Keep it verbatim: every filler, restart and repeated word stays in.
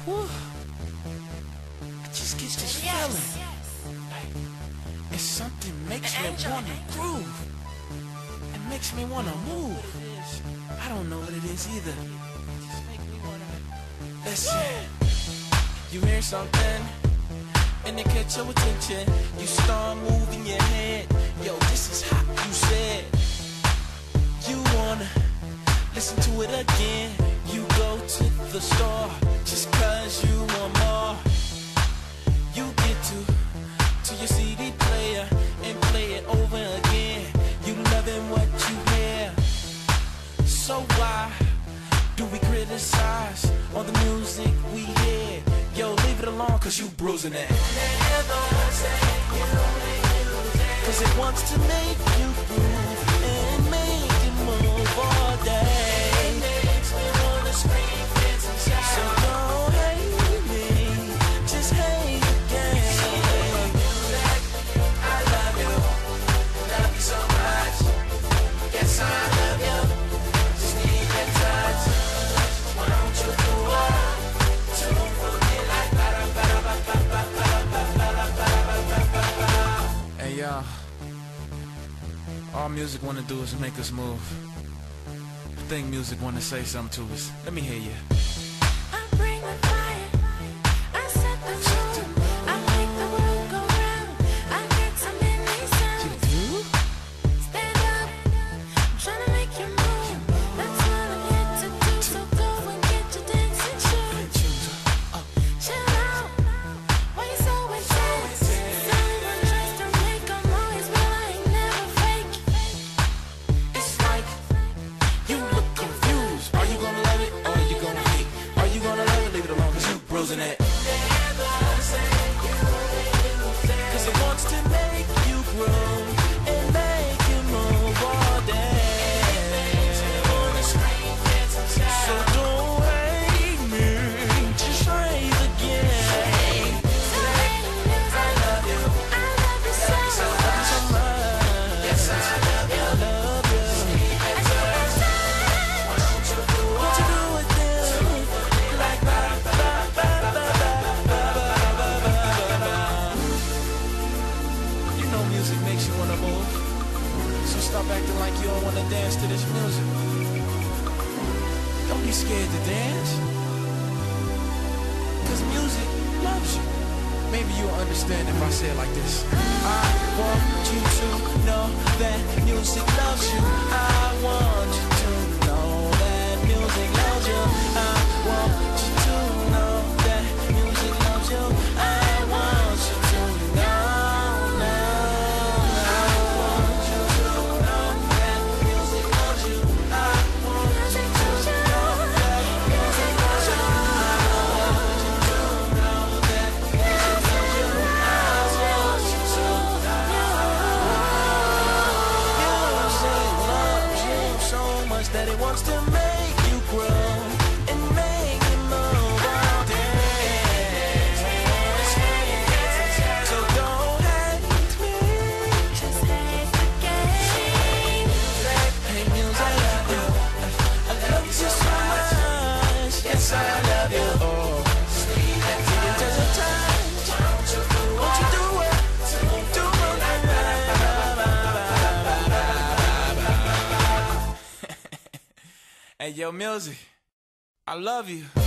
Whew. I just get this feeling. Like, it's something makes me wanna groove. It makes me wanna move. I don't know what it is either. Listen, you hear something and it catch your attention. You start moving your head. Yo, this is hot, you said. You wanna listen to it again. You go to the store just cause you want more. You get to, to your C D player and play it over again. You loving what you hear. So why do we criticize all the music we hear? Yo, leave it alone cause you bruising it. Cause it wants to make you groove and make you move all day. It makes me wanna scream, dance and shout. So don't hate me, just hate the game. I love you, love you so much. Yes, I love you, just need that touch. Why don't you do it? Tune for me like ba ba ba ba ba ba ba ba ba ba. Hey y'all, all music wanna do is make us move. I think music wanna say something to us. Let me hear you. I bring the fire, I set the mood, I make the world go round, I get some in these sounds. You do? Stand up, I'm trying to make you move, that's what I'm here to do, so go and get your dancing shoes. Chill out, why you so intense? Someone tries to make a noise, well I ain't never fake. It's like you look confused. Are you gonna love it or are you gonna hate? Are you gonna love it? Leave it alone cause you bruising it. Cause it wants to make you grow and make you move all day. So don't hate me, just raise the game. I love you, I love you so so much. Yes, I love you, I love you. Won't you do it then? Like ba ba ba ba ba ba ba ba ba. You know music makes you wanna move, so stop acting like you don't wanna dance to this music. Don't be scared to dance, cause music loves you. Maybe you'll understand if I say it like this. I want you to know that music loves you. I want you to know that music loves you. I want you to know that music loves you. I want you to know, know. I want you to know that music loves you. I want you to know that music loves you. I want you to know that music loves you. I want you to know music loves you so much that it wants to make you grow and make you move all day. So don't hate me, just hate the game. hey music, I love you, I love you so much. Yes, I love you. Oh, there's a touch. Won't you do it? Do it. Hey, yo, music, I love you.